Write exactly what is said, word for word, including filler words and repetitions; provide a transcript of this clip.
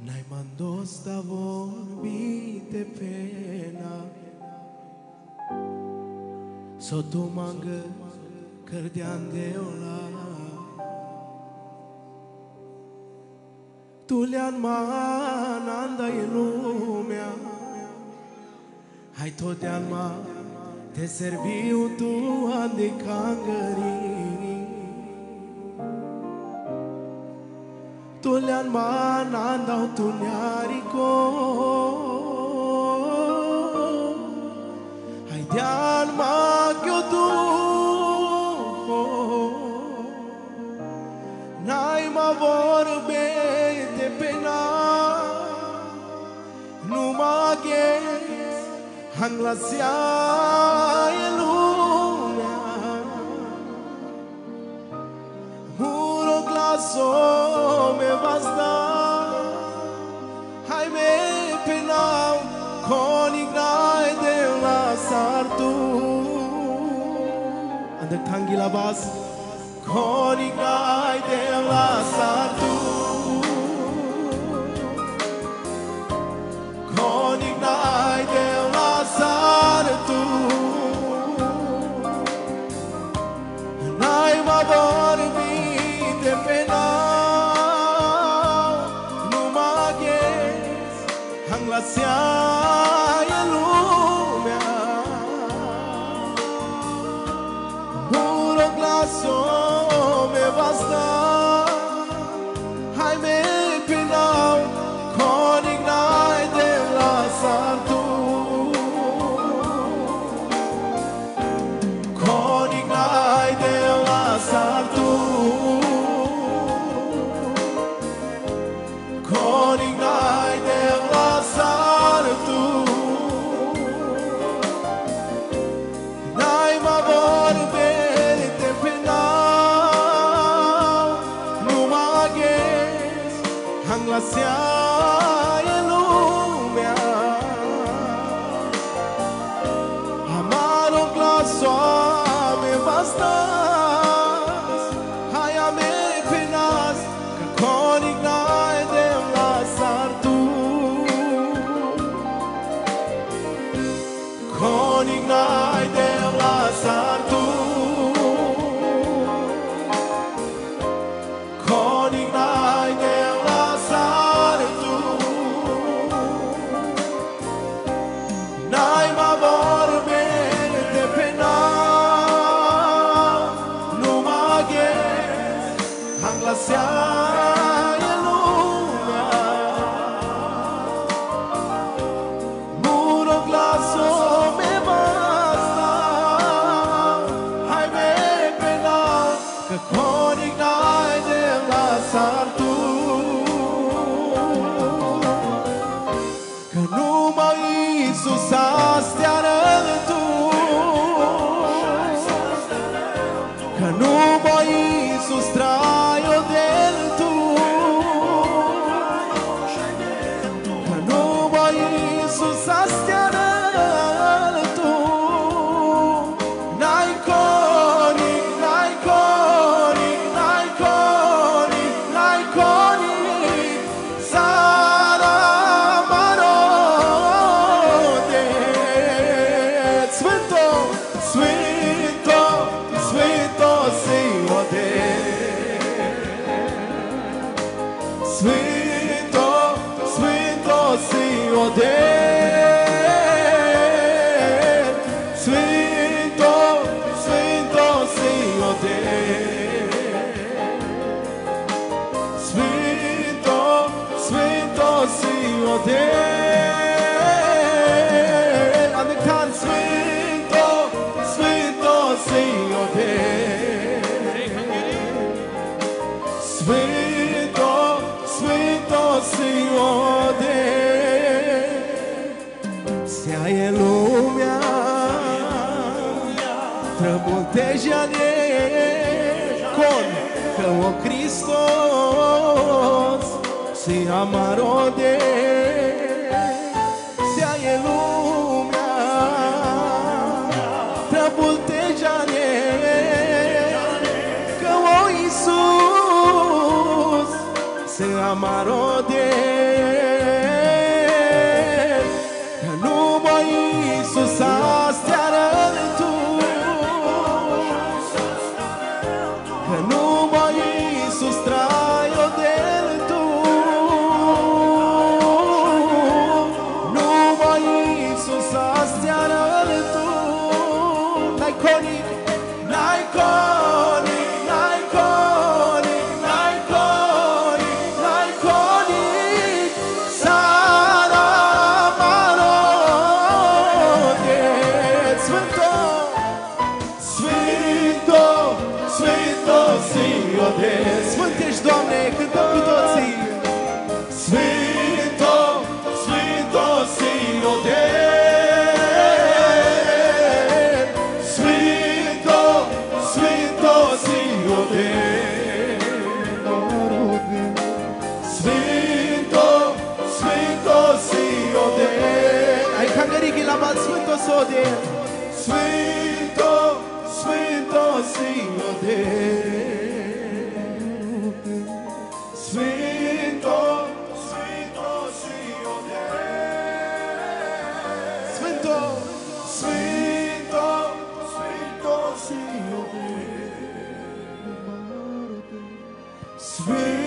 N-ai mandos da vorbi de pena So tu mangă cărdean de ola Tu le-an mananda în lumea Hai tot de-an ma te serviu tu an de cangării Tu le-an mananda tu nearico Hai de-an ma che tu N-ai ma vorbe de pena Nu mă ghes Hang la e lumea Muro glaso me vas da Hai me penau Con igrai de la sartu Ande tangi la bas Con igrai de la sartu Con igrai de la sartu N-ai ma vorbi de pena Nu mă ghes Hang la e lumea Puro glaso me basta Hai me penau Con ignai de la sartu Con ignai de la sartu Con ignai de la sartu N-ai ma vorbe de penau Nu mă ghes Hang la e lumea Amaro glaso me bastas Hai a me penas Că con ignai de la sartu Con ignai de la sartu Con ignai de la sartu N-ai ma vorbe de pena Nu mă ghes Hang la e lumea Muro glaso me basta Hai me pena Că con ignai de la sartu Că numai Iisus astea tu Că numai Iisus trai-o del tu Că numai Iisus astea tu N-ai conic, n-ai conic, n-ai conic, n-ai conic Sara marode Sfânto, Sfânto, Sfânto Siode Sfânto, Sfânto Siode Sfânto, Sfânto Siode Sfânto, Sfânto Siode Am de can Sfânto, Sfânto Siode Sfânto, Sfânto Siode Stea e lumea Trăbulteja-ne Con că o Hristos Se amarode Stea e lumea Trăbulteja-ne Că o Iisus Se amarode Sfânt ești, Doamne, cântăm cu toții. Sfânto, Sfânto Siode, Sfânto, Sfânto Siode, Sfânto, Sfânto Siode. Ai cangărichi la bal Sfânto Sode. Sfânto, Sfânto Siode. Sfânto, Sfânto Siode. Sfânto, Sfânto, Sfânto Siode. Sfânto.